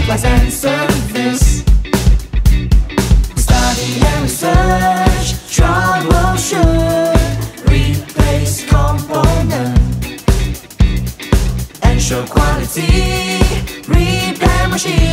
supplies and service. Study and research, troubleshoot, replace component, ensure quality, repair machine.